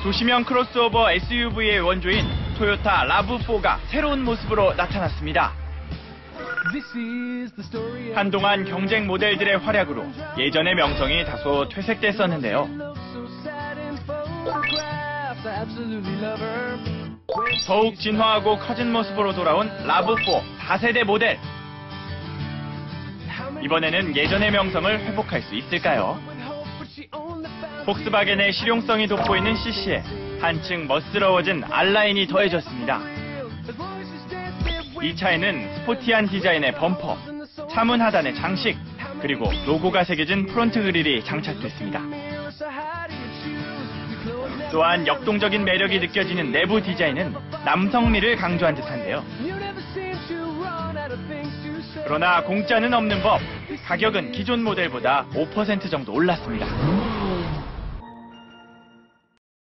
도시명 크로스오버 SUV의 원조인 토요타 라브4가 새로운 모습으로 나타났습니다. 한동안 경쟁 모델들의 활약으로 예전의 명성이 다소 퇴색됐었는데요. 더욱 진화하고 커진 모습으로 돌아온 라브4 4세대 모델. 이번에는 예전의 명성을 회복할 수 있을까요? 폭스바겐의 실용성이 돋보이는 CC에 한층 멋스러워진 R라인이 더해졌습니다. 이 차에는 스포티한 디자인의 범퍼, 차문 하단의 장식, 그리고 로고가 새겨진 프론트 그릴이 장착됐습니다. 또한 역동적인 매력이 느껴지는 내부 디자인은 남성미를 강조한 듯한데요. 그러나 공짜는 없는 법, 가격은 기존 모델보다 5% 정도 올랐습니다.